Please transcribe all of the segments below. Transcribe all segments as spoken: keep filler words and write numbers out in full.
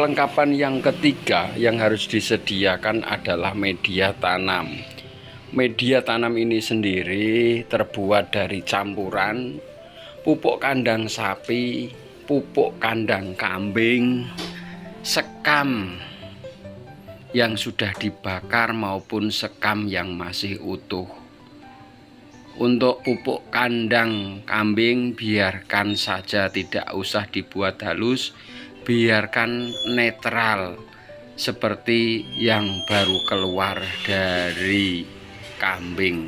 perlengkapan yang ketiga yang harus disediakan adalah media tanam. Media tanam ini sendiri terbuat dari campuran pupuk kandang sapi, pupuk kandang kambing, sekam yang sudah dibakar maupun sekam yang masih utuh. Untuk pupuk kandang kambing biarkan saja, tidak usah dibuat halus, biarkan netral seperti yang baru keluar dari kambing.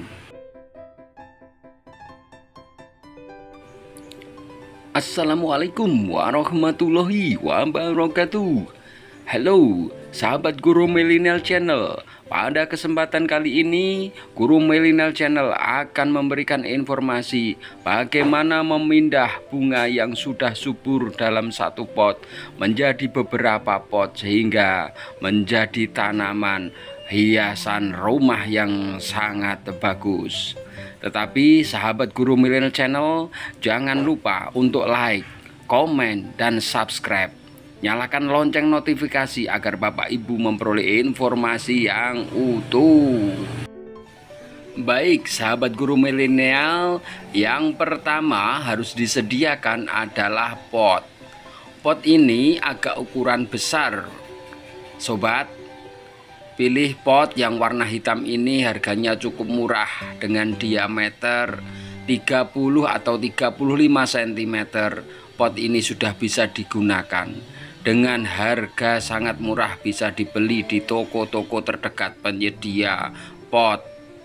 Assalamualaikum warahmatullahi wabarakatuh. Halo sahabat Guru Milenial Channel. Pada kesempatan kali ini Guru Milenial Channel akan memberikan informasi bagaimana memindah bunga yang sudah subur dalam satu pot menjadi beberapa pot sehingga menjadi tanaman hiasan rumah yang sangat bagus. Tetapi sahabat Guru Milenial Channel, jangan lupa untuk like, komen, dan subscribe. Nyalakan lonceng notifikasi agar Bapak Ibu memperoleh informasi yang utuh. Baik sahabat Guru Milenial, yang pertama harus disediakan adalah pot. Pot ini agak ukuran besar. Sobat, pilih pot yang warna hitam ini, harganya cukup murah dengan diameter tiga puluh atau tiga puluh lima sentimeter. Pot ini sudah bisa digunakan. Dengan harga sangat murah, bisa dibeli di toko-toko terdekat penyedia pot.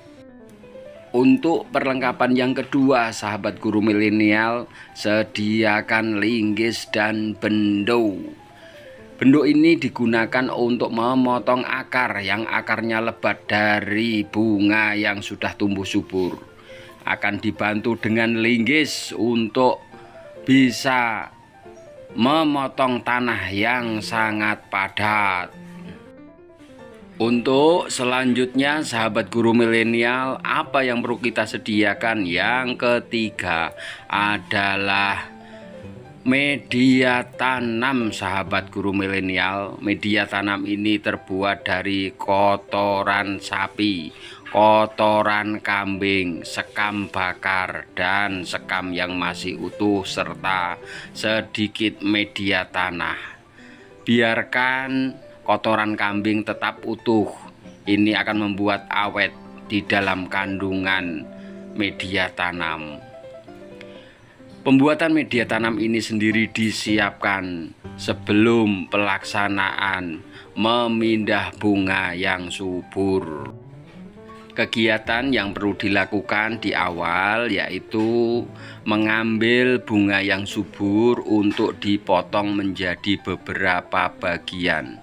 Untuk perlengkapan yang kedua sahabat Guru Milenial, sediakan linggis dan bendo. Bendo ini digunakan untuk memotong akar yang akarnya lebat dari bunga yang sudah tumbuh subur. Akan dibantu dengan linggis untuk bisa memotong tanah yang sangat padat. Untuk selanjutnya sahabat Guru Milenial, apa yang perlu kita sediakan? Yang ketiga adalah media tanam sahabat Guru Milenial. Media tanam ini terbuat dari kotoran sapi, kotoran kambing, sekam bakar, dan sekam yang masih utuh, serta sedikit media tanah. Biarkan kotoran kambing tetap utuh. Ini akan membuat awet di dalam kandungan media tanam. Pembuatan media tanam ini sendiri disiapkan sebelum pelaksanaan memindah bunga yang subur. Kegiatan yang perlu dilakukan di awal yaitu mengambil bunga yang subur untuk dipotong menjadi beberapa bagian.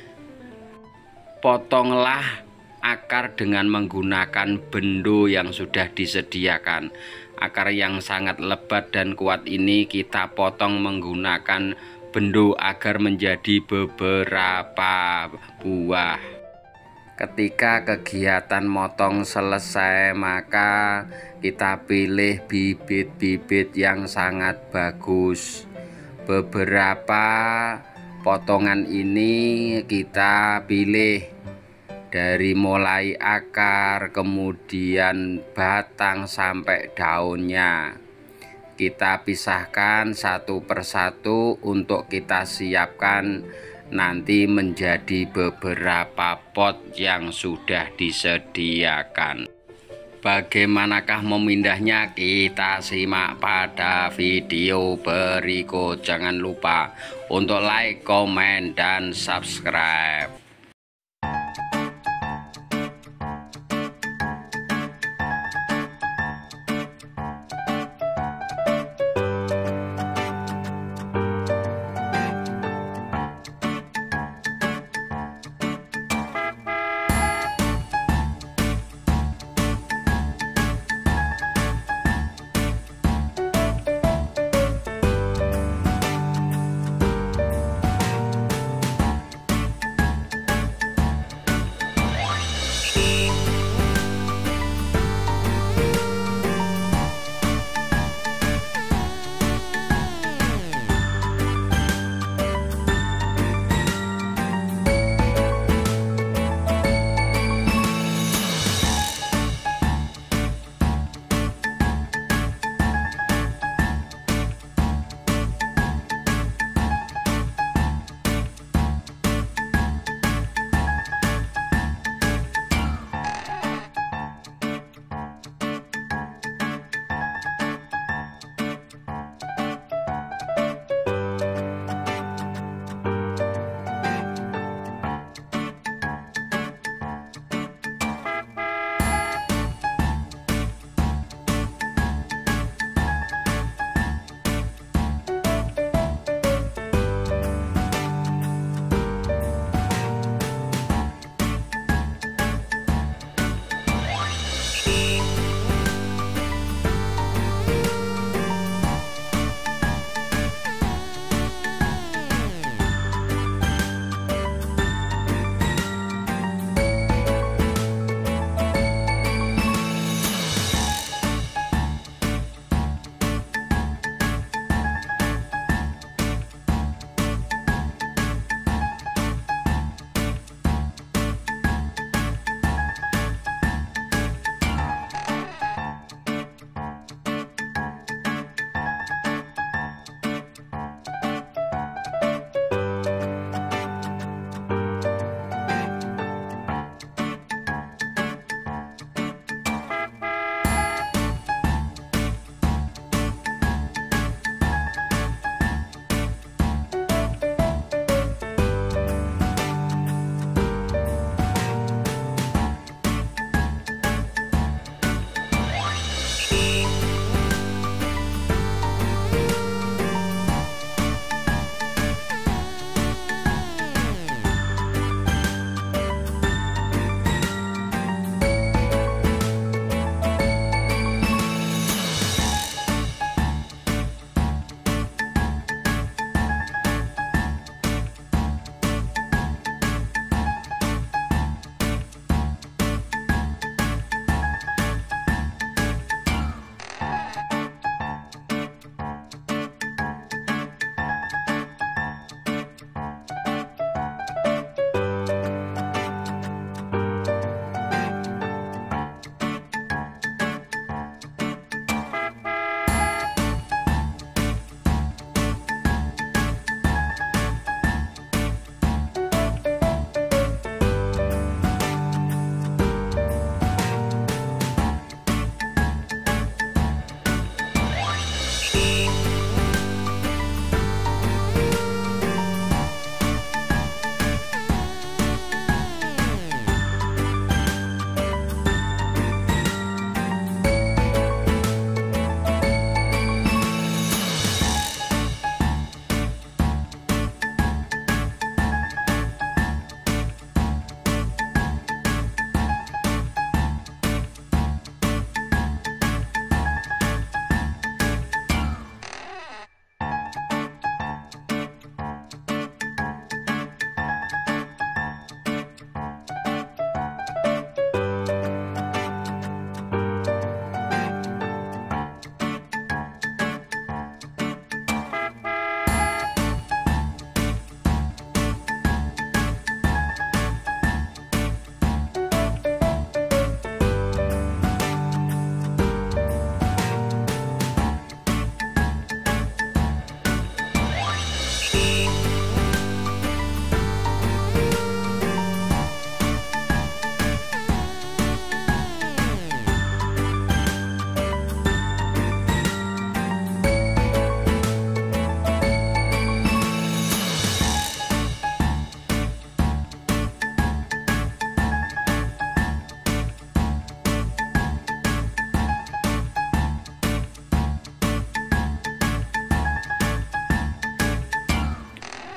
Potonglah akar dengan menggunakan bendo yang sudah disediakan. Akar yang sangat lebat dan kuat ini kita potong menggunakan bendo agar menjadi beberapa buah. Ketika kegiatan motong selesai, maka kita pilih bibit-bibit yang sangat bagus. Beberapa potongan ini kita pilih dari mulai akar, kemudian batang sampai daunnya. Kita pisahkan satu persatu untuk kita siapkan nanti menjadi beberapa pot yang sudah disediakan. Bagaimanakah memindahnya? Kita simak pada video berikut. Jangan lupa untuk like, komen, dan subscribe.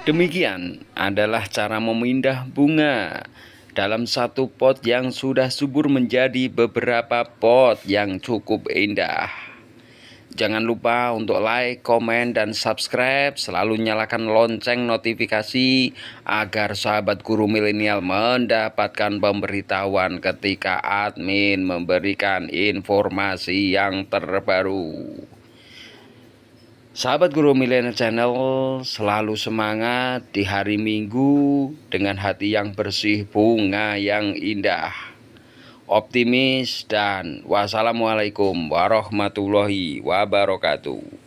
Demikian adalah cara memindah bunga dalam satu pot yang sudah subur menjadi beberapa pot yang cukup indah. Jangan lupa untuk like, komen, dan subscribe. Selalu nyalakan lonceng notifikasi agar sahabat guru milenial mendapatkan pemberitahuan ketika admin memberikan informasi yang terbaru. Sahabat Guru Milenial Channel selalu semangat di hari Minggu dengan hati yang bersih, bunga yang indah, optimis, dan wassalamualaikum warahmatullahi wabarakatuh.